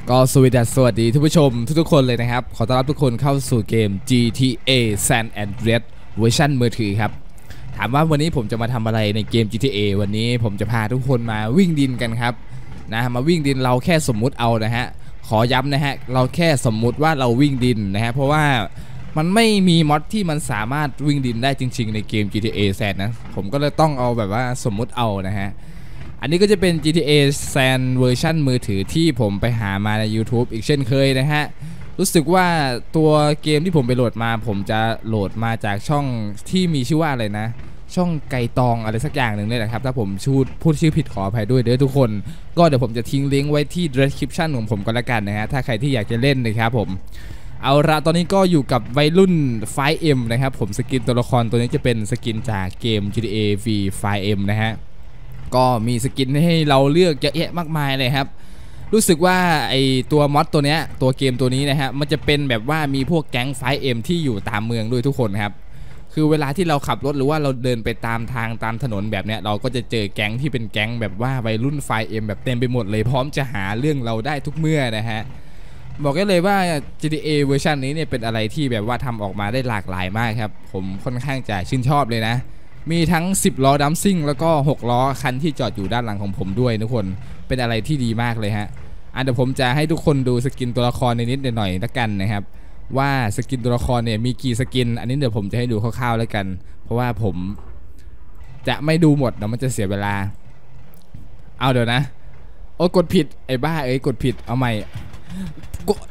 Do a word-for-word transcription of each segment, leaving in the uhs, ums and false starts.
ก็สวัสดีสวัสดีทุกผู้ชมทุกๆคนเลยนะครับขอต้อนรับทุกคนเข้าสู่เกม จี ที เอ San Andreas เวอร์ชันมือถือครับถามว่าวันนี้ผมจะมาทำอะไรในเกม จี ที เอ วันนี้ผมจะพาทุกคนมาวิ่งดินกันครับนะมาวิ่งดินเราแค่สมมุติเอานะฮะขอย้ำนะฮะเราแค่สมมุติว่าเราวิ่งดินนะฮะเพราะว่ามันไม่มีม็อดที่มันสามารถวิ่งดินได้จริงๆในเกม จี ที เอ San นะผมก็เลยต้องเอาแบบว่าสมมุติเอานะฮะอันนี้ก็จะเป็น จี ที เอ San เวอร์ชันมือถือที่ผมไปหามาใน YouTube อีกเช่นเคยนะฮะรู้สึกว่าตัวเกมที่ผมไปโหลดมาผมจะโหลดมาจากช่องที่มีชื่อว่าอะไรนะช่องไก่ตองอะไรสักอย่างหนึ่งนี่แหละครับถ้าผมชูดพูดชื่อผิดขออภัยด้วยเด้อทุกคนก็เดี๋ยวผมจะทิ้งลิงก์ไว้ที่ description ของผมก็แล้วกันนะฮะถ้าใครที่อยากจะเล่นนะครับผมเอาละตอนนี้ก็อยู่กับวัยรุ่น ไฟว์ เอ็ม นะครับผมสกินตัวละครตัวนี้จะเป็นสกินจากเกม จี ที เอ วี ไฟว์ เอ็ม นะฮะก็มีสกินให้เราเลือกเยอะแยะมากมายเลยครับรู้สึกว่าไอตัวมอดตัวเนี้ยตัวเกมตัวนี้นะฮะมันจะเป็นแบบว่ามีพวกแก๊ง ไฟว์ เอ็ม ที่อยู่ตามเมืองด้วยทุกคนครับคือเวลาที่เราขับรถหรือว่าเราเดินไปตามทางตามถนนแบบเนี้ยเราก็จะเจอแก๊งที่เป็นแก๊งแบบว่าวัยรุ่น ไฟว์ เอ็ม แบบเต็มไปหมดเลยพร้อมจะหาเรื่องเราได้ทุกเมื่อนะฮะบอกได้เลยว่า จี ที เอ เวอร์ชันนี้เนี่ยเป็นอะไรที่แบบว่าทำออกมาได้หลากหลายมากครับผมค่อนข้างจะชื่นชอบเลยนะมีทั้งสิบล้อดัมซิ่งแล้วก็หกล้อคันที่จอดอยู่ด้านหลังของผมด้วยทุกคนเป็นอะไรที่ดีมากเลยฮะอ่ะเดี๋ยวผมจะให้ทุกคนดูสกินตัวละครในนิดหน่อยละกันนะครับว่าสกินตัวละครเนี่ยมีกี่สกินอันนี้เดี๋ยวผมจะให้ดูคร่าวๆแล้วกันเพราะว่าผมจะไม่ดูหมดเดี๋ยวมันจะเสียเวลาเอาเดี๋ยวนะโอ้กดผิดไอ้บ้าเอ้ยกดผิดเอาใหม่กด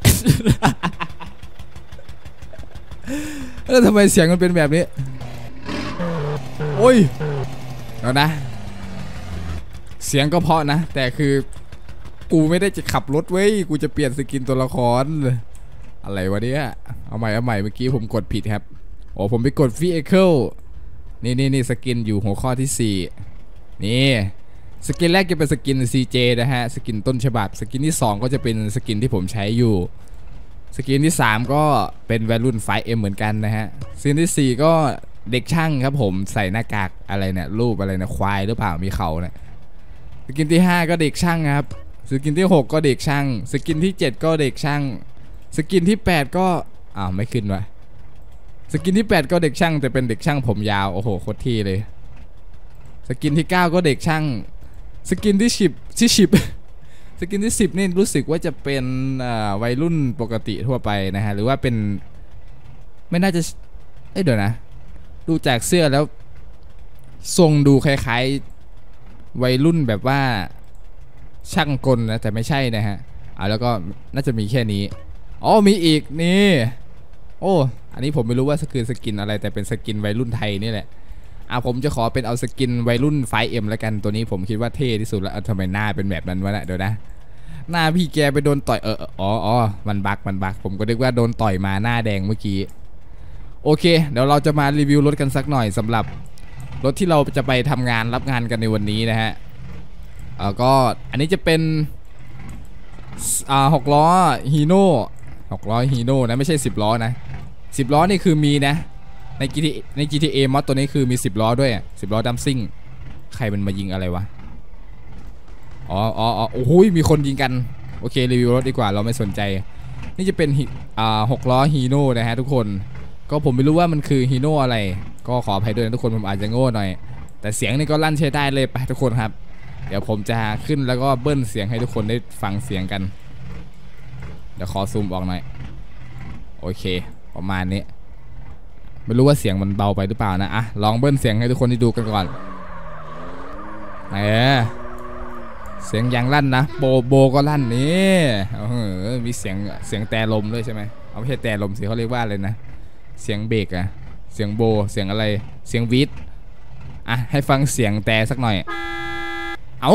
แล้วทำไมเสียงมันเป็นแบบนี้โอ้ยเอานะเสียงก็เพราะนะแต่คือกูไม่ได้จะขับรถเว้ยกูจะเปลี่ยนสกินตัวละครอะไรวะเนี่ยเอาใหม่เอาใหม่เมื่อกี้ผมกดผิดครับโอ้ผมไปกด vehicle นี่นี่นี่สกินอยู่หัวข้อที่สี่นี่สกินแรกจะเป็นสกิน ซี เจ นะฮะสกินต้นฉบับสกินที่สองก็จะเป็นสกินที่ผมใช้อยู่สกินที่สามก็เป็นวัยรุ่น ไฟว์ เอ็ม เหมือนกันนะฮะสกินที่สี่ก็เด็กช่างครับผมใส่หน้ากากอะไรเนี่ยรูปอะไรนะควายหรือเปล่ามีเขาเนี่ยสกินที่ห้าก็เด็กช่างครับสกินที่หกก็เด็กช่างสกินที่เจ็ดก็เด็กช่างสกินที่แปดก็อ้าวไม่ขึ้นวะสกินที่แปดก็เด็กช่างแต่เป็นเด็กช่างผมยาวโอ้โหโคตรที่เลยสกินที่เก้าก็เด็กช่างสกินที่สิบที่สิบสกินที่สิบนี่รู้สึกว่าจะเป็นวัยรุ่นปกติทั่วไปนะฮะหรือว่าเป็นไม่น่าจะเอ้ยเดี๋ยวนะดูจากเสื้อแล้วทรงดูคล้ายๆวัยรุ่นแบบว่าช่างกลนะแต่ไม่ใช่นะฮะอ่าแล้วก็น่าจะมีแค่นี้อ๋อมีอีกนี่โอ้อันนี้ผมไม่รู้ว่าสกินสกินอะไรแต่เป็นสกินวัยรุ่นไทยนี่แหละอ่าผมจะขอเป็นเอาสกินวัยรุ่น ไฟว์ เอ็ม แล้วกันตัวนี้ผมคิดว่าเท่ที่สุดแล้วทำไมหน้าเป็นแบบนั้นวะเนี่ยเดี๋ยวนะหน้าพี่แกไปโดนต่อยเอออ๋ออ๋อมันบักมันบักผมก็นึกว่าโดนต่อยมาหน้าแดงเมื่อกี้โอเคเดี๋ยวเราจะมารีวิวรถกันสักหน่อยสำหรับรถที่เราจะไปทำงานรับงานกันในวันนี้นะฮะเออก็อันนี้จะเป็นอ่าหกล้อฮีโน่หกล้อฮีโน่นะไม่ใช่สิบล้อนะสิบล้อนี่คือมีนะใน จี ที เอ ใน จี ที เอ มอดตัวนี้คือมีสิบล้อด้วยสิบล้อดัมซิ่งใครมันมายิงอะไรวะอ๋ออ๋อโอ้โหมีคนยิงกันโอเครีวิวรถดีกว่าเราไม่สนใจนี่จะเป็นอ่าหกล้อฮีโน่นะฮะทุกคนก็ผมไม่รู้ว่ามันคือฮีโน่อะไรก็ขออภัยด้วยนะทุกคนผมอาจจะโง่หน่อยแต่เสียงนี่ก็ลั่นใช้ได้เลยไปทุกคนครับเดี๋ยวผมจะขึ้นแล้วก็เบิ้ลเสียงให้ทุกคนได้ฟังเสียงกันเดี๋ยวขอซูมออกหน่อยโอเคประมาณนี้ไม่รู้ว่าเสียงมันเบาไปหรือเปล่านะอ่ะลองเบิ้ลเสียงให้ทุกคนได้ดูกันก่อนเออเสียงยังลั่นนะโบโบก็ลั่นนี่เออมีเสียงเสียงแต่ลมด้วยใช่ไหมเอาไม่ใช่แต่ลมสิเขาเรียกว่าอะไรนะเสียงเบรกอะเสียงโบเสียงอะไรเสียงวีดอ่ะให้ฟังเสียงแต่สักหน่อยเอา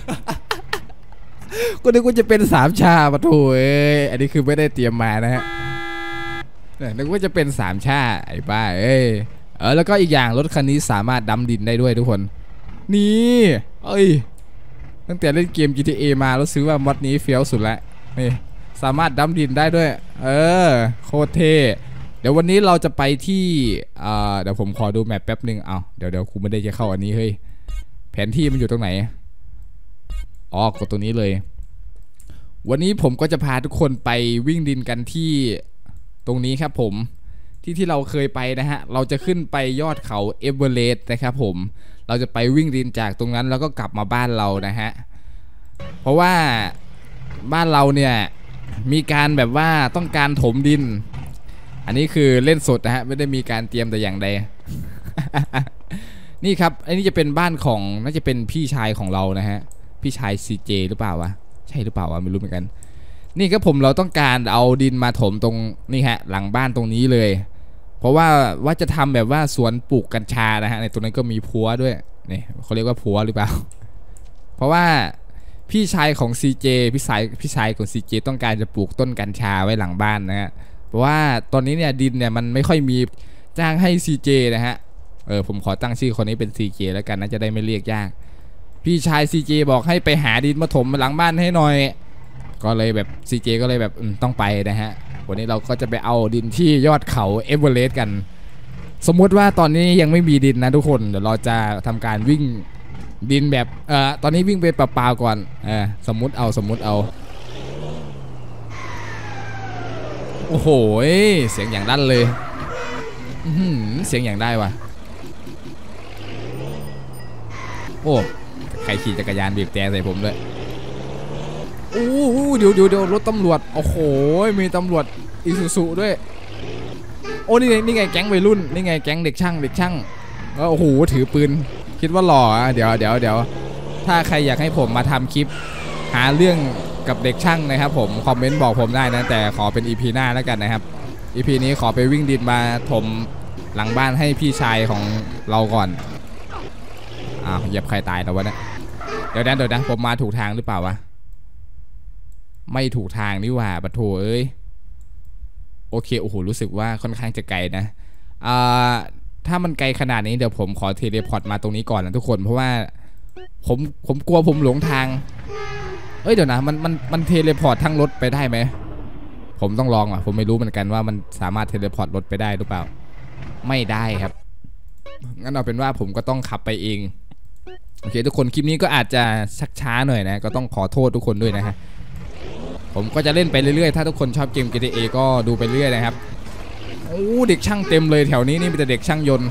ก็นึกว่าจะเป็นสามชาปะโถเอ้ยอันนี้คือไม่ได้เตรียมมานะฮะนึกว่าจะเป็นสามชาไอ้บ้าเอ้ยเออแล้วก็อีกอย่างรถคันนี้สามารถดำดินได้ด้วยทุกคนนี่เอ้ยตั้งแต่เล่นเกม จี ที เอ มารู้สึกว่ามอดนี้เฟี้ยวสุดแล้วนี่สามารถดำดินได้ด้วยเออโคตรเท่เดี๋ยววันนี้เราจะไปที่อ่าเดี๋ยวผมขอดูแมปแป๊บนึงเอาเดี๋ยวเดี๋ยวกูไม่ได้จะเข้าอันนี้เฮ้ยแผนที่มันอยู่ตรงไหนอ๋อกดตรงนี้เลยวันนี้ผมก็จะพาทุกคนไปวิ่งดินกันที่ตรงนี้ครับผมที่ที่เราเคยไปนะฮะเราจะขึ้นไปยอดเขาเอเวอเรสต์นะครับผมเราจะไปวิ่งดินจากตรงนั้นแล้วก็กลับมาบ้านเรานะฮะเพราะว่าบ้านเราเนี่ยมีการแบบว่าต้องการถมดินอันนี้คือเล่นสดนะฮะไม่ได้มีการเตรียมแต่อย่างใด นี่ครับอันนี้จะเป็นบ้านของน่าจะเป็นพี่ชายของเรานะฮะพี่ชาย ซี เจ หรือเปล่าวะใช่หรือเปล่าวะไม่รู้เหมือนกันนี่ครับผมเราต้องการเอาดินมาถมตรงนี่ฮะหลังบ้านตรงนี้เลยเพราะว่าว่าจะทำแบบว่าสวนปลูกกัญชานะฮะในตรงนั้นก็มีพัวด้วยนี่เขาเรียกว่าพัวหรือเปล่าเพราะว่าพี่ชายของ ซี เจ พี่ชายพี่ชายของ ซี เจ ต้องการจะปลูกต้นกัญชาไว้หลังบ้านนะฮะเพราะว่าตอนนี้เนี่ยดินเนี่ยมันไม่ค่อยมีจ้างให้ ซี เจ นะฮะเออผมขอตั้งชื่อคนนี้เป็น ซี เจ แล้วกันนะจะได้ไม่เรียกยากพี่ชาย ซี เจ บอกให้ไปหาดินมาถมหลังบ้านให้หน่อยก็เลยแบบ ซี เจ ก็เลยแบบต้องไปนะฮะวันนี้เราก็จะไปเอาดินที่ยอดเขาเอเวอเรสต์กันสมมุติว่าตอนนี้ยังไม่มีดินนะทุกคนเดี๋ยวเราจะทำการวิ่งดินแบบเอ่อตอนนี้วิ่งไปเปล่าๆก่อนเออสมมุติเอาสมมุติเอาโอ้โหเสียงอย่างลั่นเลยเสียงอย่างได้ว่ะโอ้ใครขี่จักรยานบีบแต่ใส่ผมเลยโอ้เดี๋ยวเดี๋ยวเดี๋ยวรถตำรวจโอ้โหมีตำรวจอิซูซุด้วยโอ้นี่ไงนี่ไงแก๊งวัยรุ่นนี่ไงแก๊งเด็กช่างเด็กช่างโอ้โหถือปืนคิดว่าหล่ออ่ะเดี๋ยวเดี๋ยวเดี๋ยวถ้าใครอยากให้ผมมาทำคลิปหาเรื่องกับเด็กช่างนะครับผมคอมเมนต์บอกผมได้นะแต่ขอเป็น อี พี หน้าแล้วกันนะครับ อี พี นี้ขอไปวิ่งดินมาถมหลังบ้านให้พี่ชายของเราก่อนอ้าวเหยียบใครตายแล้ววะเนี่ยเดี๋ยวนะเดี๋ยวนะผมมาถูกทางหรือเปล่าวะไม่ถูกทางนี่หว่าปะโถเอ้ยโอเคโอ้โหรู้สึกว่าค่อนข้างจะไกลนะอ่าถ้ามันไกลขนาดนี้เดี๋ยวผมขอเทเลพอร์ตมาตรงนี้ก่อนนะทุกคนเพราะว่าผมผมกลัวผมหลงทางเอ้ยเดี๋ยวนะมันมันมันเทเลพอร์ตทั้งรถไปได้ไหมผมต้องลองอ่ะผมไม่รู้เหมือนกันว่ามันสามารถเทเลพอร์ตรถไปได้หรือเปล่าไม่ได้ครับงั้นเอาเป็นว่าผมก็ต้องขับไปเองโอเคทุกคนคลิปนี้ก็อาจจะชักช้าหน่อยนะก็ต้องขอโทษทุกคนด้วยนะฮะผมก็จะเล่นไปเรื่อยๆถ้าทุกคนชอบเกม จี ที เอ ก็ดูไปเรื่อยนะครับโอ้เด็กช่างเต็มเลยแถวนี้นี่มีแต่เด็กช่างยนต์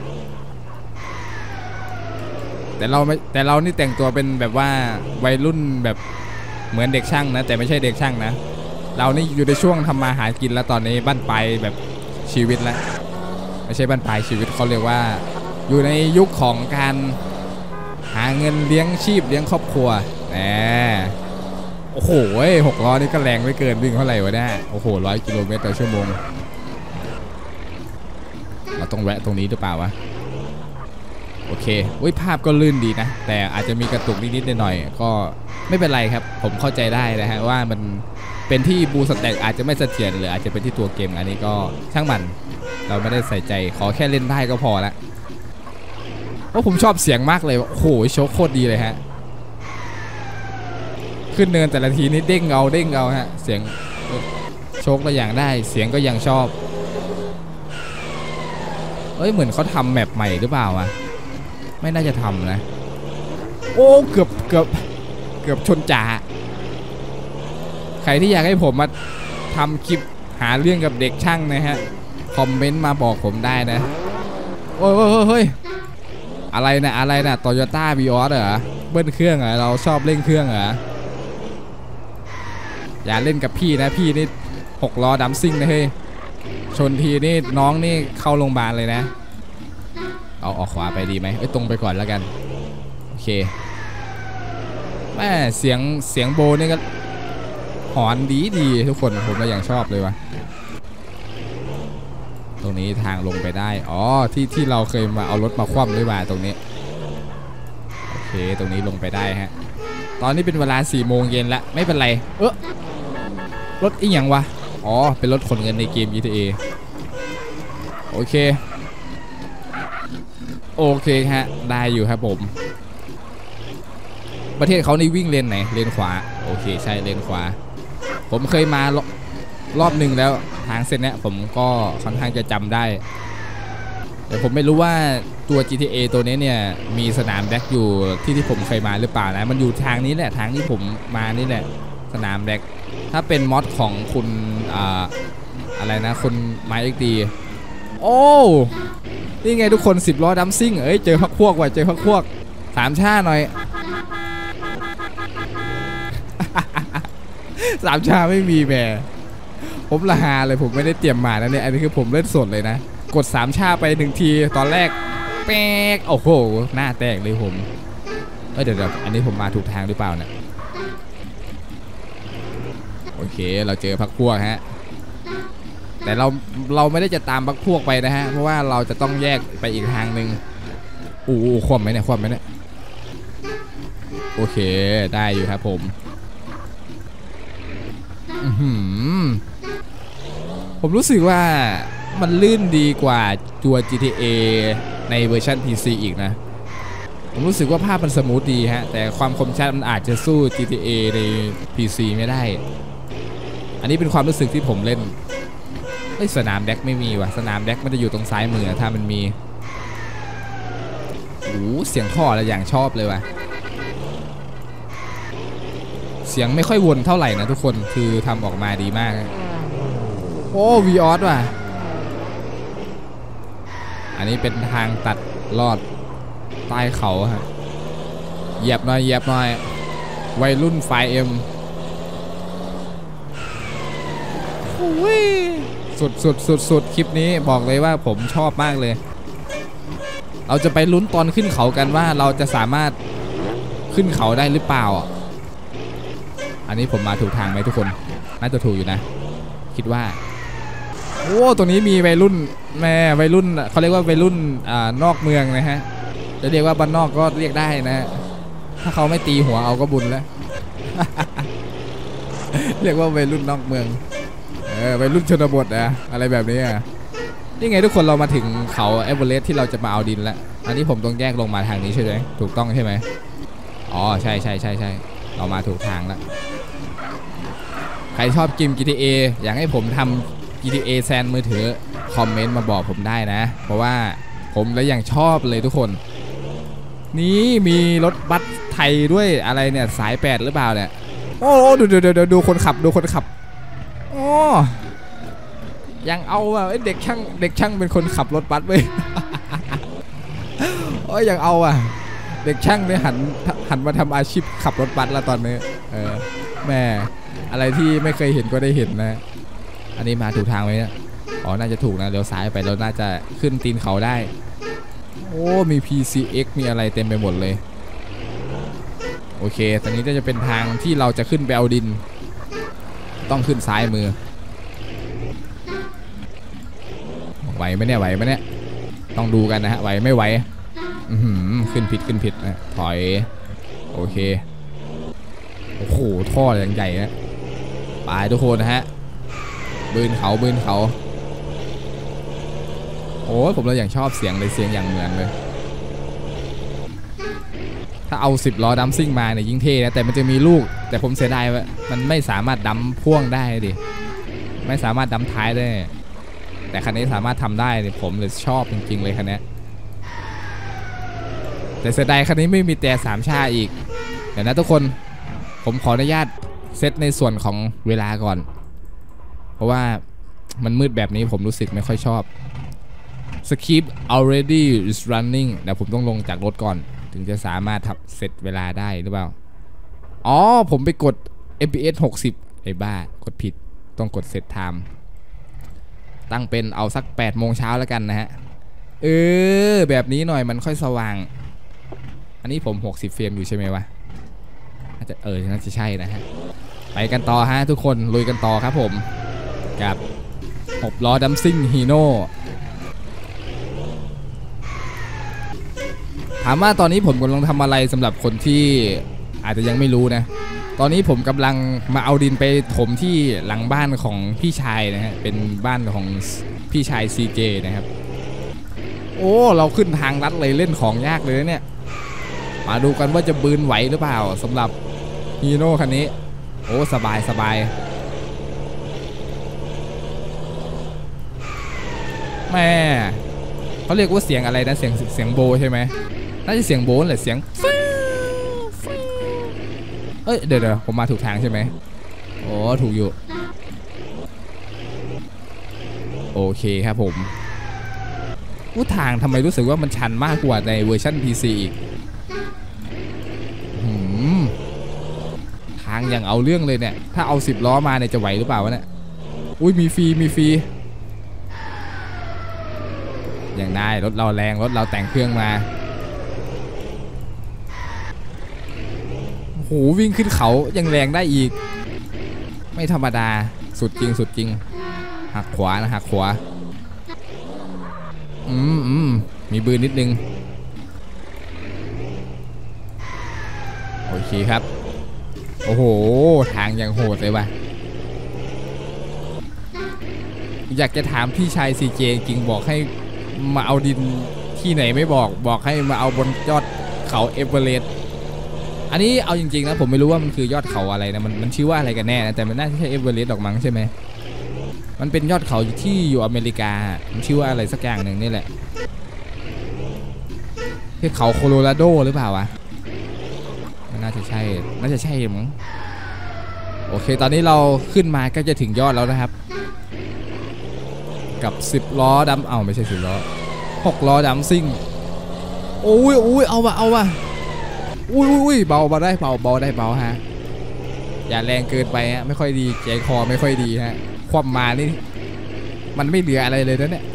แต่เราไม่แต่เรานี่แต่งตัวเป็นแบบว่าวัยรุ่นแบบเหมือนเด็กช่างนะแต่ไม่ใช่เด็กช่างนะเรานี่อยู่ในช่วงทำมาหากินแล้วตอนนี้บั้นปลายแบบชีวิตแล้วไม่ใช่บั้นปลายชีวิตเขาเรียกว่าอยู่ในยุคของการหาเงินเลี้ยงชีพเลี้ยงครอบครัวแหมโอ้โหหกล้อนี่ก็แรงไม่เกินวิ่งเท่าไหร่วะเนี่ยโอ้โหร้อยกิโลเมตรต่อชั่วโมงเราต้องแวะตรงนี้หรือเปล่าวะโอเควิภาพก็ลื่นดีนะแต่อาจจะมีกระตุกนิดๆหน่อยๆก็ไม่เป็นไรครับผมเข้าใจได้นะฮะว่ามันเป็นที่บูสแต็กอาจจะไม่เสถียรหรืออาจจะเป็นที่ตัวเกมอันนี้ก็ช่างมันเราไม่ได้ใส่ใจขอแค่เล่นได้ก็พอละเพราะผมชอบเสียงมากเลยโอ้โหโชคโคตรดีเลยฮะขึ้นเนินแต่ละทีนี่เด้งเอาเด้งเอาฮะเสียงโชคก็อย่างได้เสียงก็ยังชอบเอ้ยเหมือนเขาทำแมปใหม่หรือเปล่าวะไม่น่าจะทำนะโอ้เกือบเกือบเกือบชนจ่าใครที่อยากให้ผมมาทำคลิปหาเรื่องกับเด็กช่างนะฮะคอมเมนต์มาบอกผมได้นะโอ้ยเฮ้ยอะไรนะอะไรนะโตโยต้าวีออสเหรอเบิ้ลเครื่องเหรอเราชอบเล่นเครื่องเหรออย่าเล่นกับพี่นะพี่นี่หกล้อดัมซิ่งนะเฮ้ยชนทีนี่น้องนี่เข้าโรงพยาบาลเลยนะเอาออกขวาไปดีไหมเอ้ยตรงไปก่อนแล้วกันโอเคแม่เสียงเสียงโบนี่ก็หอนดีดีทุกคนผมก็ยังชอบเลยวะตรงนี้ทางลงไปได้อ๋อที่ที่เราเคยมาเอารถมาคว่ำด้วยมาตรงนี้โอเคตรงนี้ลงไปได้ฮะตอนนี้เป็นเวลาสี่โมงเย็นแล้วไม่เป็นไรเออรถอีกอย่างวะอ๋อเป็นรถขนเงินในเกม จี ที เอ โอเคโอเคฮะได้อยู่ครับผมประเทศเขาในวิ่งเลนไหนเลนขวาโอเคใช่เลนขวาผมเคยมารอบหนึ่งแล้วทางเส้นนี้ผมก็ค่อนข้างจะจำได้แต่ผมไม่รู้ว่าตัว จี ที เอ ตัวนี้เนี่ยมีสนามแบ็กอยู่ที่ที่ผมเคยมาหรือเปล่านะมันอยู่ทางนี้แหละทางที่ผมมานี่แหละสนามแดกถ้าเป็นมอดของคุณอ่าอะไรนะคุณไมค์เอ็กดีโอ้นี่ไงทุกคนสิบล้อดัมซิ่งเอ้ยเจอพักพวกว่ะเจอพักพวกสามชาหน่อย สามชาไม่มีแหมผมละหาเลยผมไม่ได้เตรียมมานะเนี่ยอันนี้คือผมเล่นสดเลยนะกดสามชาไปหนึ่งทีตอนแรกแป๊กโอ้โหหน้าแตกเลยผมเอ้ยเดี๋ยวอันนี้ผมมาถูกทางหรือเปล่าเนี่ยโอเคเราเจอพักพวกฮะแต่เราเราไม่ได้จะตามพักพวกไปนะฮะเพราะว่าเราจะต้องแยกไปอีกทางหนึ่งอู้คว่ำไหมเนี่ยคว่ำไหมเนี่ยโอเคได้อยู่ครับผมผมรู้สึกว่ามันลื่นดีกว่าตัว จี ที เอ ในเวอร์ชัน พี ซี อีกนะผมรู้สึกว่าภาพมันสมูทดีฮะแต่ความคมชัดมันอาจจะสู้ จี ที เอ ใน พี ซี ไม่ได้อันนี้เป็นความรู้สึกที่ผมเล่นไอ้สนามแดกไม่มีว่ะสนามแดกมันจะอยู่ตรงซ้ายมือถ้ามันมีโอ้เสียงท่ออะไรอย่างชอบเลยว่ะเสียงไม่ค่อยวนเท่าไหร่นะทุกคนคือทำออกมาดีมากโอ้วีออสว่ะอันนี้เป็นทางตัดลอดใต้เขาฮะเหยียบหน่อยเหยียบหน่อยวัยรุ่นไฟเอ็มสุดสุดสุดสุดคลิปนี้บอกเลยว่าผมชอบมากเลยเราจะไปลุ้นตอนขึ้นเขากันว่าเราจะสามารถขึ้นเขาได้หรือเปล่าอันนี้ผมมาถูกทางไหมทุกคนน่าจะถูกอยู่นะคิดว่าโอ้ตัวนี้มีวัยรุ่นแม่วัยรุ่นเขาเรียกว่าวัยรุ่นอ่านอกเมืองนะฮะจะเรียกว่าบ้านนอกก็เรียกได้นะถ้าเขาไม่ตีหัวเอาก็บุญแล้ว เรียกว่าวัยรุ่นนอกเมืองเออวัยรุ่นชนบทอะอะไรแบบนี้อะนี่ไงทุกคนเรามาถึงเขาเอเวอเรสต์ที่เราจะมาเอาดินแล้วอันนี้ผมต้องแยกลงมาทางนี้ใช่ไหมถูกต้องใช่ไหมอ๋อใช่ใช่ใช่ใช่เรามาถูกทางแล้วใครชอบเกม จี ที เอ อยากให้ผมทำ จี ที เอ แซนมือถือคอมเมนต์มาบอกผมได้นะเพราะว่าผมและอย่างชอบเลยทุกคนนี่มีรถบัสไทยด้วยอะไรเนี่ยสายแปดหรือเปล่าเนี่ยโอ้ดูดูดูดูคนขับดูคนขับโอ้ยังเอาอ่ะเด็กช่างเด็กช่างเป็นคนขับรถบัสเว้ย โอ้ยยังเอาอ่ะเด็กช่างเนี่ยหันหันมาทำอาชีพขับรถบัสแล้วตอนนี้เออแม่อะไรที่ไม่เคยเห็นก็ได้เห็นนะอันนี้มาถูกทางไหมเนี่ยอ๋อน่าจะถูกนะเลี้ยวซ้ายไปแล้วน่าจะขึ้นตีนเขาได้โอ้มี พี ซี เอ็กซ์ มีอะไรเต็มไปหมดเลยโอเคตอนนี้ก็จะเป็นทางที่เราจะขึ้นไปเอาดินต้องขึ้นซ้ายมือไหวไหมเนี่ยไหวไหมเนี่ยต้องดูกันนะฮะไหวไม่ไหวขึ้นผิดขึ้นผิดนะถอยโอเคโอ้โหท่ออย่างใหญ่นะไปทุกคนนะฮะบืนเขาบืนเขาโอ้ผมเราอย่างชอบเสียงเลยเสียงอย่างเหมือนเลยถ้าเอาสิบล้อดัมซิ่งมาเนี่ยยิ่งเท่นะแต่มันจะมีลูกแต่ผมเสียดายว่ามันไม่สามารถดัมพ่วงได้ดิไม่สามารถดัมท้ายได้แต่คันนี้สามารถทำได้ผมเลยชอบจริงๆเลยคันนี้แต่เสียดายคันนี้ไม่มีแต่สามชาอีกเดี๋ยวนะทุกคนผมขออนุญาตเซตในส่วนของเวลาก่อนเพราะว่ามันมืดแบบนี้ผมรู้สึกไม่ค่อยชอบ Skip already is running เดี๋ยวผมต้องลงจากรถก่อนถึงจะสามารถทำเซตเวลาได้หรือเปล่าอ๋อผมไปกด เอฟ พี เอส หกสิบไอ้บ้ากดผิดต้องกดเซตไทม์ตั้งเป็นเอาสักแปดโมงเช้าแล้วกันนะฮะเออแบบนี้หน่อยมันค่อยสว่างอันนี้ผมหกสิบเฟรมอยู่ใช่ไหมวะน่าจะเออน่าจะใช่นะฮะไปกันต่อฮะทุกคนลุยกันต่อครับผมกับหกล้อดัมซิ่งฮีโน่ถามว่าตอนนี้ผมกำลังทำอะไรสำหรับคนที่อาจจะยังไม่รู้นะตอนนี้ผมกำลังมาเอาดินไปถมที่หลังบ้านของพี่ชายนะฮะเป็นบ้านของพี่ชาย ซี เจ นะครับโอ้เราขึ้นทางลัดเลยเล่นของยากเลยเนี่ยมาดูกันว่าจะบืนไหวหรือเปล่าสำหรับฮีโน่คันนี้โอ้สบายสบายแม่เขาเรียกว่าเสียงอะไรนะเสียงเสียงโบใช่ไหมน่าจะเสียงโบนหรือเสียงเอ้ยเดี๋ยวเดี๋ยวผมมาถูกทางใช่ไหมโอ้ถูกอยู่โอเคครับผมอู้ทางทำไมรู้สึกว่ามันชันมากกว่าในเวอร์ชัน พี ซี อีกทางอย่างเอาเรื่องเลยเนี่ยถ้าเอาสิบล้อมาเนี่ยจะไหวหรือเปล่าวะเนี่ยอุ้ยมีฟรีมีฟรีอย่างได้รถเราแรงรถเราแต่งเครื่องมาโหวิ่งขึ้นเขายังแรงได้อีกไม่ธรรมดาสุดจริงสุดจริงหักขวานะหักขวาอืมอืมมีบืนนิดนึงโอเคครับโอ้โหทางยังโหดเลยว่ะอยากจะถามพี่ชายซีเจจริงบอกให้มาเอาดินที่ไหนไม่บอกบอกให้มาเอาบนยอดเขาเอเวอเรสต์อันนี้เอาจริงๆนะผมไม่รู้ว่ามันคือยอดเขาอะไรนะมันมันชื่อว่าอะไรกันแน่นะแต่มันน่าจะใช่เอเวอเรสต์ดอกมั้งใช่ไหมมันเป็นยอดเขาที่อยู่อเมริกามันชื่อว่าอะไรสักอย่างหนึ่งนี่แหละคือเขาโคโลราโดหรือเปล่าวะน่าจะใช่น่าจะใช่มั้งโอเคตอนนี้เราขึ้นมาก็จะถึงยอดแล้วนะครับกับสิบล้อดำเอาไม่ใช่สิบล้อหกล้อดำซิ่งโอ้ยโอ้ยเอาวะเอาวะอุ้ยอุ้ยเบาเบาได้เบาเบาได้เบาฮะอย่าแรงเกินไปฮะไม่ค่อยดีใจคอไม่ค่อยดีฮะความมานี่มันไม่เหลืออะไรเลยนะเนี่ย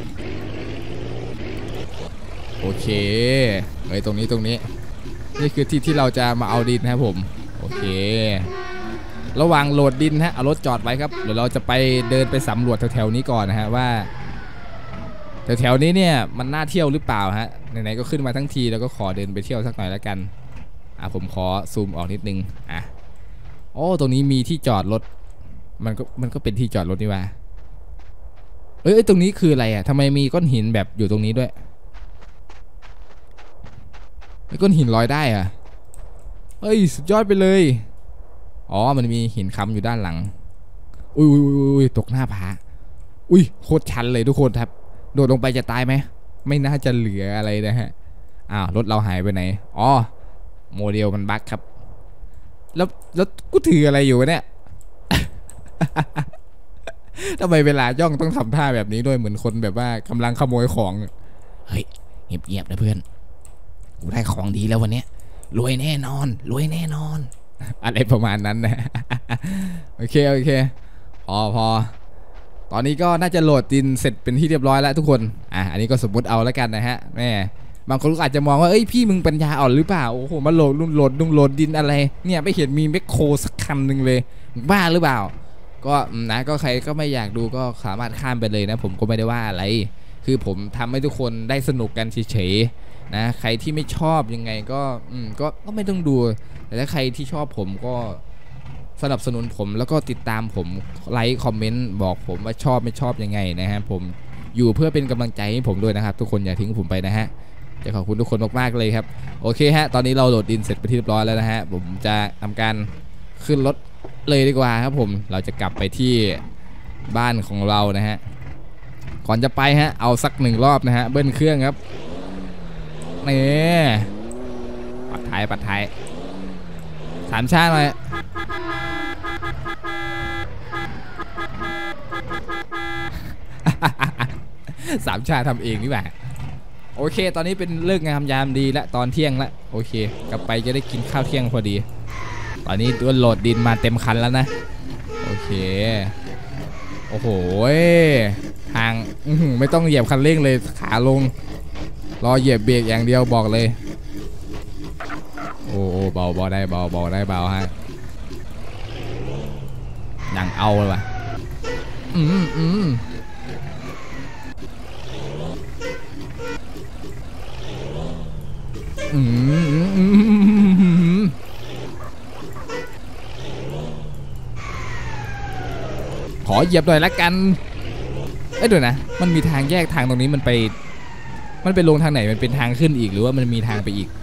โอเคเฮ้ยตรงนี้ตรงนี้นี่คือที่ที่เราจะมาเอาดินนะครับผมโอเคระหว่างโหลดดินฮะเอารถจอดไว้ครับเดี๋ยวเราจะไปเดินไปสำรวจแถวๆนี้ก่อนนะฮะว่าแถวๆนี้เนี่ยมันน่าเที่ยวหรือเปล่าฮะไหนๆก็ขึ้นมาทั้งทีแล้วก็ขอเดินไปเที่ยวสักหน่อยแล้วกันอ่ะผมขอซูมออกนิดนึงอ่ะโอ้ตรงนี้มีที่จอดรถมันก็มันก็เป็นที่จอดรถนี่ว่าเอ้ยตรงนี้คืออะไรอ่ะทำไมมีก้อนหินแบบอยู่ตรงนี้ด้วยไอ้ก้อนหินลอยได้อ่ะเฮ้ยสุดยอดไปเลยอ๋อมันมีหินค้ำอยู่ด้านหลังอุ้ยอุ้ยอุ้ยตกหน้าผาอุ้ยโคตรชันเลยทุกคนครับโดดลงไปจะตายไหมไม่น่าจะเหลืออะไรนะฮะอ้าวรถเราหายไปไหนอ๋อโมเดลมันบั๊กครับแล้วแล้วกูถืออะไรอยู่เนี่ย ทำไมเวลาย่องต้องทำท่าแบบนี้ด้วยเหมือนคนแบบว่ากำลังขโมยของเฮ้ยเงียบๆนะเพื่อนกูได้ของดีแล้ววันนี้รวยแน่นอนรวยแน่นอนอะไรประมาณนั้นนะ โอเคโอเคพอพอตอนนี้ก็น่าจะโหลดดินเสร็จเป็นที่เรียบร้อยแล้วทุกคนอ่ะอันนี้ก็สมมติเอาแล้วกันนะฮะแม่บางคนก็อาจจะมองว่าเอ้ยพี่มึงปัญญาอ่อนหรือเปล่าโอ้โหมาโหลดโหลดดุงโหลดดินอะไรเนี่ยไม่เห็นมีแมคโครสักคันหนึ่งเลยบ้าหรือเปล่าก็นะก็ใครก็ไม่อยากดูก็สามารถข้ามไปเลยนะผมก็ไม่ได้ว่าอะไรคือผมทำให้ทุกคนได้สนุกกันเฉยๆนะใครที่ไม่ชอบยังไงก็อืมก็ก็ไม่ต้องดูแต่ถ้าใครที่ชอบผมก็สนับสนุนผมแล้วก็ติดตามผมไลค์คอมเมนต์บอกผมว่าชอบไม่ชอบยังไงนะฮะผมอยู่เพื่อเป็นกำลังใจให้ผมด้วยนะครับทุกคนอย่าทิ้งผมไปนะฮะจะขอบคุณทุกคนมากๆเลยครับโอเคฮะตอนนี้เราโหลดดินเสร็จไปที่เรียบร้อยแล้วนะฮะผมจะทำการขึ้นรถเลยดีกว่าครับผมเราจะกลับไปที่บ้านของเรานะฮะก่อนจะไปฮะเอาสักหนึ่งรอบนะฮะเบิ้ลเครื่องครับนี่ปัดท้ายปัดท้ายสามชาติเลยสามชาทำเองนี่แหละโอเคตอนนี้เป็นเลิกงามยามดีและตอนเที่ยงแล้วโอเคกลับไปจะได้กินข้าวเที่ยงพอดีตอนนี้ตัวโหลดดินมาเต็มคันแล้วนะโอเคโอ้โหทางไม่ต้องเหยียบคันเร่งเลยขาลงรอเหยียบเบรกอย่างเดียวบอกเลยโอ้เบาเบาได้เบาเบาได้เบาฮะยังเอาเลยว่ะอืมอืมอืมขอเหยียบหน่อยละกันเอ้ยเดี๋ยวนะมันมีทางแยกทางตรงนี้มันไปมันไปลงทางไหนมันเป็นทางขึ้นอีกหรือว่ามันมีทางไปอีก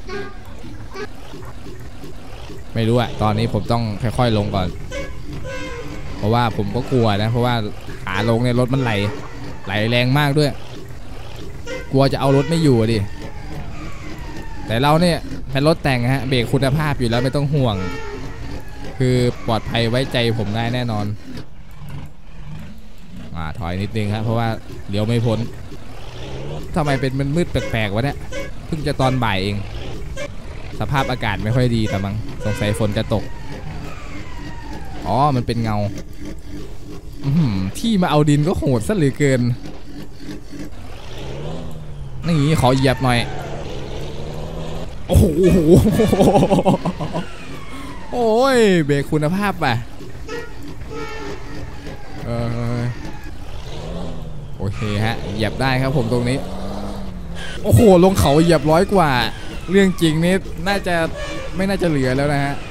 ไม่รู้อะตอนนี้ผมต้องค่อยๆลงก่อนเพราะว่าผมก็กลัวนะเพราะว่าขาลงเนี่ยรถมันไหลไหลแรงมากด้วยกลัวจะเอารถไม่อยู่ดิแต่เราเนี่ยเป็นรถแต่งฮะเบรกคุณภาพอยู่แล้วไม่ต้องห่วงคือปลอดภัยไว้ใจผมได้แน่นอนมาถอยนิดนึงครับเพราะว่าเลี้ยวไม่พ้นทำไมเป็นมันมืดแปลกๆวะเนี่ยเพิ่งจะตอนบ่ายเองสภาพอากาศไม่ค่อยดีแต่มั้งสงสัยฝนจะตกอ๋อมันเป็นเงาที่มาเอาดินก็โหดซะเหลือเกินนี่ขอเหยียบหน่อยโอ้โหโอ้ยเบรกคุณภาพป่ะเออโอเคฮะเหยียบได้ครับผมตรงนี้โอ้โหลงเขาเหยียบร้อยกว่าเรื่องจริงนี่น่าจะไม่น่าจะเหลือแล้วนะฮะ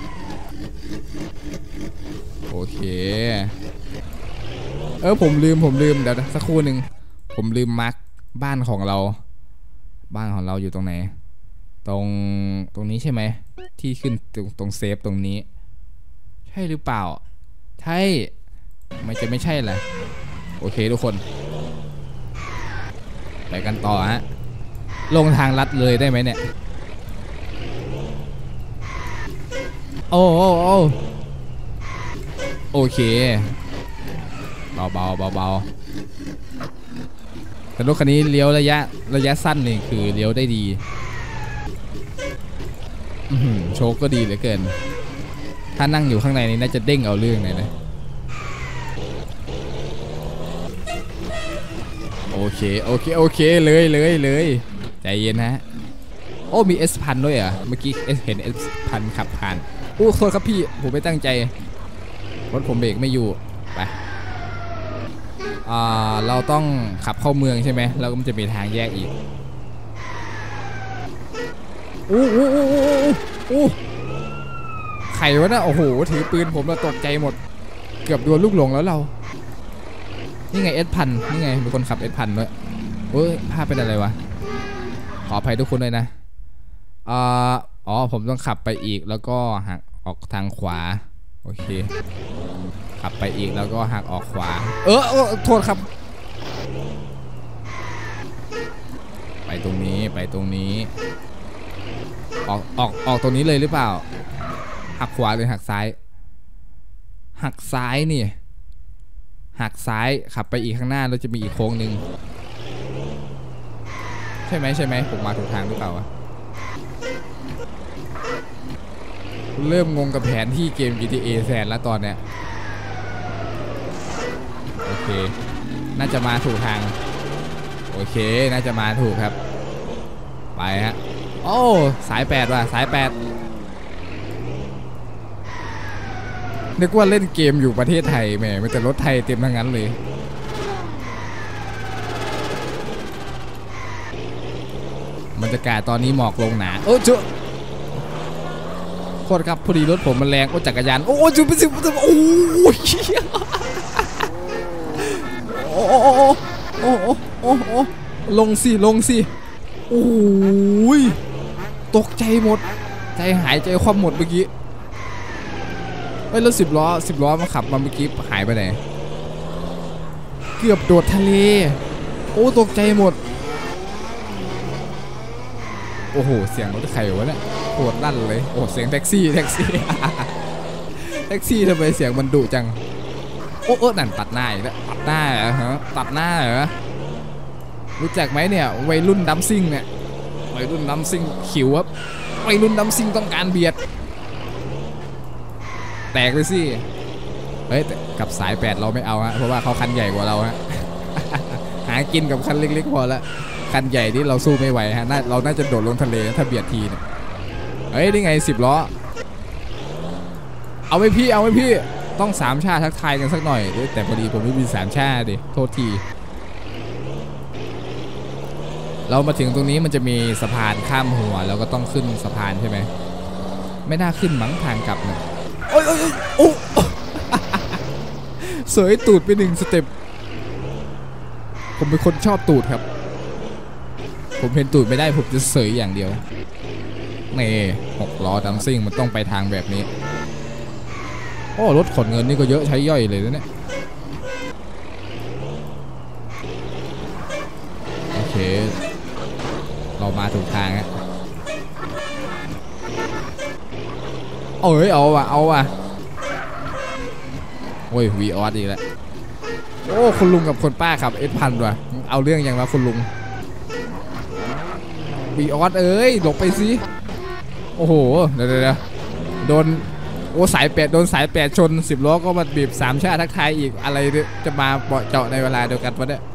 โอเคเออผมลืมผมลืมเดี๋ยวสักครู่หนึ่งผมลืมมาร์คบ้านของเราบ้านของเราอยู่ตรงไหนตรงตรงนี้ใช่ไหมที่ขึ้นตรงตรงเซฟตรงนี้ใช่หรือเปล่าใช่ไม่จะไม่ใช่แหละโอเคทุกคนไปกันต่อฮะลงทางลัดเลยได้ไหมเนี่ยโอ้โอ้โอ้โอเคเบาเบาเบาเบาแต่รถคันนี้เลี้ยวระยะระยะสั้นนี่คือเลี้ยวได้ดีโชคก็ดีเหลือเกินถ้านั่งอยู่ข้างในนี้น่าจะเด้งเอาเรื่องเลยนะโอเคโอเคโอเคเลยเลยเลยใจเย็นนะโอ้มีเอสพันด้วยอ่ะเมื่อกี้เห็นเอสพันขับผ่านโอ้โทษครับพี่ผมไม่ตั้งใจรถผมเบรกไม่อยู่ไปอ่าเราต้องขับเข้าเมืองใช่ไหมแล้วก็มันจะมีทางแยกอีกโอ้โอ้โอ้โอ้โอ้ไข่วะนะโอ้โหถือปืนผมเราตกใจหมดเกือบโดนลูกหลงแล้วเรานี่ไงเอสพันนี่ไงมีคนขับเอสพันด้วยโอ้ยภาพเป็นอะไรวะขออภัยทุกคนเลยนะอ่าอ๋อผมต้องขับไปอีกแล้วก็หักออกทางขวาโอเคขับไปอีกแล้วก็หักออกขวาเออโทษครับไปตรงนี้ไปตรงนี้ออกออกออกตรงนี้เลยหรือเปล่าหักขวาหรือหักซ้ายหักซ้ายนี่หักซ้ายขับไปอีกข้างหน้าแล้วจะมีอีกโค้งหนึ่งใช่ไหมใช่ไหมผมมาถูกทางหรือเปล่าวะเริ่มงงกับแผนที่เกม จี ที เอ แสนแล้วตอนเนี้ยโอเคน่าจะมาถูกทางโอเคน่าจะมาถูกครับไปฮะโอ้สายแปดว่ะสายแปดนึกว่าเล่นเกมอยู่ประเทศไทยแหมมันแต่รถไทยเต็มทั้งนั้นเลยบรรยากาศตอนนี้หมอกลงหนาโอ้เจ้าโคตรครับพอดีรถผมมันแรงโอ้จักรยานโอ้จุ๊บจุ๊บจุ๊บโอ้ยโอ้โอ้โอ้โอ้โอ้โอ้ลงสิลงสิโอ้ยตกใจหมดใจหายใจคว่ำหมดเมื่อกี้เฮ้ยรถสิบล้อสิบล้อมาขับมาเมื่อกี้หายไปไหนเกือบโดดทะเลโอ้ตกใจหมดโอ้โหเสียงรถใครวะเนี่ยปวดลั่นเลยโอ้เสียงแท็กซี่แท็กซี่แท็กซี่ทำไมเสียงมันดุจังโอ้เออนั่นตัดหน้าอีกแล้วตัดหน้าเหรอฮะตัดหน้าเหรอรู้จักไหมเนี่ยวัยรุ่นดัมซิ่งเนี่ยวัยรุ่นดัมซิ่งขิวครับวัยรุ่นดัมซิ่งต้องการเบียดแตกเลยสิเฮ้ยกับสายแปดเราไม่เอาฮะเพราะว่าเขาคันใหญ่กว่าเราฮะหากินกับคันเล็กๆพอละคันใหญ่ที่เราสู้ไม่ไหวฮะเราน่าจะโดดลงทะเลถ้าเบียดทีเนี่ยเฮ้ยนี่ไงสิบล้อเอาไหมพี่เอาไหมพี่ต้องสามชาทักทายกันสักหน่อยแต่พอดีผมไม่มีสามชาดิโทษทีเรามาถึงตรงนี้มันจะมีสะพานข้ามหัวแล้วก็ต้องขึ้นสะพานใช่ไหมไม่น่าขึ้นมั้งทางกลับเนี่ยโอ้ยโอ้ยโอ้เสยตูดไปหนึ่งสเต็ปผมเป็นคนชอบตูดครับผมเห็นตูดไม่ได้ผมจะเสยอย่างเดียวนี่หกล้อดัมซิ่งมันต้องไปทางแบบนี้โอ้รถขนเงินนี่ก็เยอะใช้ย่อยเลยนะเนี่ยโอเคเรามาถูกทางฮะเอ้ยเอาว่ะเอาว่ะอ้ยวีออสอีกแล้วโอ้คุณลุงกับคนป้าขับเอสพันว่ะเอาเรื่องยังวะคุณลุงวีออสเอ้ยหลบไปสิโอ้โหเดี๋ยวเดี๋ยวโดนโอ้สายแปดโดนสายแปดชนสิบล้อก็มาบีบสามชาติทักทายอีกอะไรจะมาเจาะในเวลาเดียวกันวะเนี่ย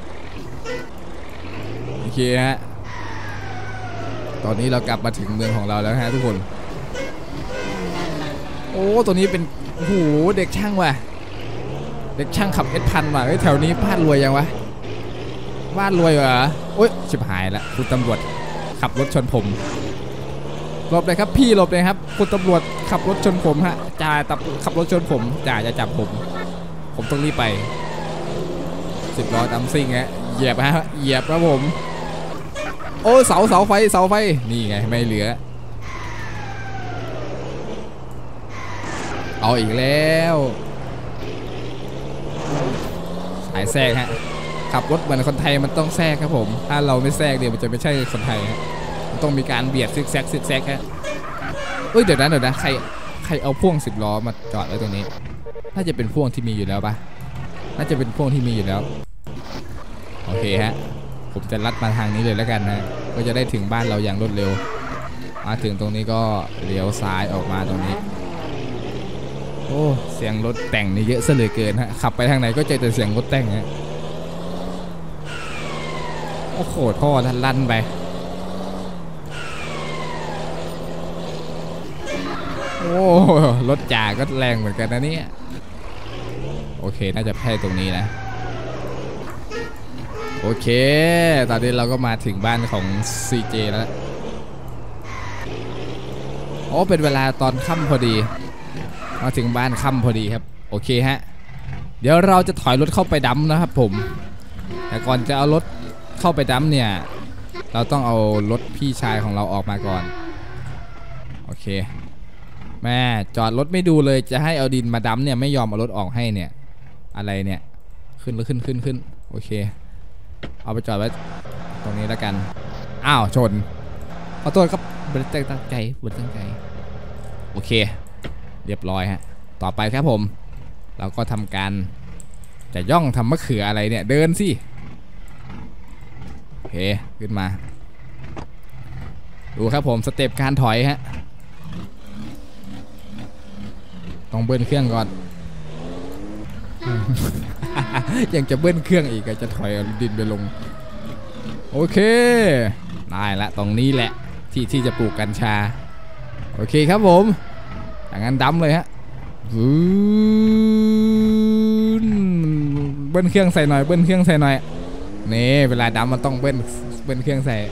โอเคฮะตอนนี้เรากลับมาถึงเมืองของเราแล้วฮะทุกคนโอ้ตัวนี้เป็นโอ้โหเด็กช่างว่ะเด็กช่างขับเอสพันว่ะแถวนี้บ้านรวยยังวะบ้านรวยเหรอโอ้ยชิบหายละคุณตำรวจขับรถชนผมหลบเลยครับพี่หลบเลยครับคุณตำรวจขับรถชนผมฮะจ่าตับขับรถชนผมจ่าจะจับผมผมต้องรีบไปสิบล้อดำซิ่งฮะเหยียบฮะเหยียบครับผมโอ้เสาเสาไฟเสาไฟนี่ไงไม่เหลือเอาอีกแล้วสายแทรกฮะขับรถเหมือนคนไทยมันต้องแทรกครับผมถ้าเราไม่แทรกเดี๋ยวมันจะไม่ใช่คนไทยฮะมันต้องมีการเบียดซิกแซกซิกแซกฮะเอ้ยเดี๋ยวนะเดี๋ยวนะใครใครเอาพ่วงสิบล้อมาจอดไว้ตรงนี้น่าจะเป็นพ่วงที่มีอยู่แล้วปะน่าจะเป็นพ่วงที่มีอยู่แล้วโอเคฮะผมจะลัดมาทางนี้เลยแล้วกันนะก็จะได้ถึงบ้านเราอย่างรวดเร็วมาถึงตรงนี้ก็เลี้ยวซ้ายออกมาตรงนี้โอ้เสียงรถแต่งนี่เยอะซะเหลือเกินฮะขับไปทางไหนก็เจอแต่เสียงรถแต่งฮะโอ้โหท่อลั่นไปโอ้รถจ่าก็แรงเหมือนกันนะเนี่ยโอเคน่าจะแพ้ตรงนี้นะโอเคตอนนี้เราก็มาถึงบ้านของ ซี เจ แล้วโอ้เป็นเวลาตอนค่ำพอดีมาถึงบ้านค่ำพอดีครับโอเคฮะเดี๋ยวเราจะถอยรถเข้าไปดัมนะครับผมแต่ก่อนจะเอารถเข้าไปดัมเนี่ยเราต้องเอารถพี่ชายของเราออกมาก่อนโอเคแม่จอดรถไม่ดูเลยจะให้เอาดินมาดัมเนี่ยไม่ยอมเอารถออกให้เนี่ยอะไรเนี่ยขึ้นแล้วขึ้นขึ้นขึ้นโอเคเอาไปจอดไว้ตรงนี้แล้วกันอ้าวชนขอโทษครับบริจาคตั้งใจบริจาคตั้งใจโอเคเรียบร้อยฮะต่อไปครับผมเราก็ทำการจะย่องทำมะเขืออะไรเนี่ยเดินสิโอเคขึ้นมาดูครับผมสเต็ปการถอยฮะต้องเบิ้ลเครื่องก่อน ยังจะเบิ้ลเครื่องอีกจะถอยดินไปลงโอเคได้ละตรงนี้แหละที่ที่จะปลูกกัญชาโอเคครับผมอย่างนั้นดำเลยฮะเบิ้ลเครื่องใส่หน่อยเบิ้ลเครื่องใส่หน่อยนี่เวลาดำมันต้องเบิ้ลเบิ้ลเครื่องใส่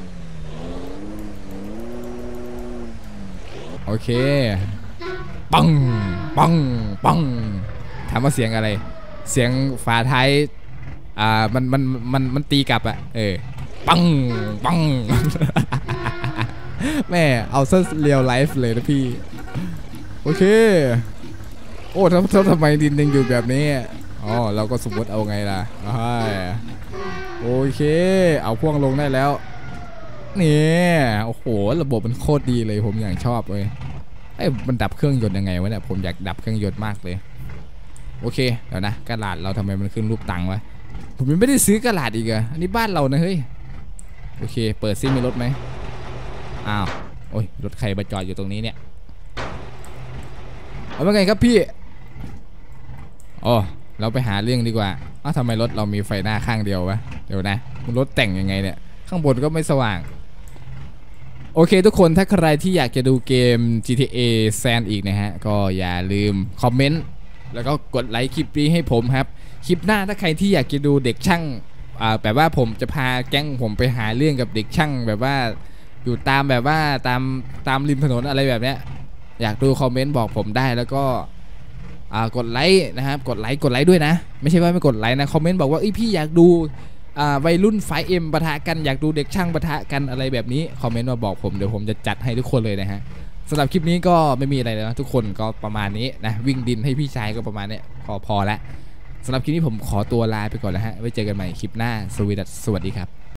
โอเคปังปังปังถามว่าเสียงอะไรเสียงฝาท้ายอ่ามันมันมันมันตีกลับอะเออปังปัง แม่เอาซะเรียลไลฟ์เลยนะพี่โอเคโอ้ทำทำไมดินยังอยู่แบบนี้อ๋อเราก็สมมติเอาไงล่ะโอเคเอาพ่วงลงได้แล้วนี่โอ้โหระบบมันโคตรดีเลยผมอย่างชอบเลยไอ้มันดับเครื่องยนต์ยังไงวะเนี่ยผมอยากดับเครื่องยนต์มากเลยโอเคเดี๋ยวนะกระดาษเราทำไมมันขึ้นรูปตังค์วะผมยังไม่ได้ซื้อกระดาษอีกอะอันนี้บ้านเรานะเฮ้ยโอเคเปิดซิมีรถไหมอ้าวโอ้ยรถใครมาจอดอยู่ตรงนี้เนี่ยเอาเป็นไงครับพี่อ๋อเราไปหาเรื่องดีกว่าอ้าวทำไมรถเรามีไฟหน้าข้างเดียววะเดี๋ยวนะมันรถแต่งยังไงเนี่ยข้างบนก็ไม่สว่างโอเคทุกคนถ้าใครที่อยากจะดูเกม จี ที เอ San อีกนะฮะก็อย่าลืมคอมเมนต์แล้วก็กดไลค์คลิปนี้ให้ผมครับคลิปหน้าถ้าใครที่อยากจะดูเด็กช่างอ่าแบบว่าผมจะพาแก๊งผมไปหาเรื่องกับเด็กช่างแบบว่าอยู่ตามแบบว่าตามตามริมถนนอะไรแบบเนี้ยอยากดูคอมเมนต์บอกผมได้แล้วก็อ่ากดไลค์นะครับกดไลค์กดไลค์ด้วยนะไม่ใช่ว่าไม่กดไลค์นะคอมเมนต์บอกว่าเอ้ยพี่อยากดูอ่าวัยรุ่นไฟเอ็มปะทะกันอยากดูเด็กช่างปะทะกันอะไรแบบนี้คอมเมนต์มาบอกผมเดี๋ยวผมจะจัดให้ทุกคนเลยนะฮะสำหรับคลิปนี้ก็ไม่มีอะไรแล้วนะทุกคนก็ประมาณนี้นะวิ่งดินให้พี่ชายก็ประมาณนี้พอพอแล้วสำหรับคลิปนี้ผมขอตัวลาไปก่อนแล้วฮะไว้เจอกันใหม่คลิปหน้าสวัสดีครับ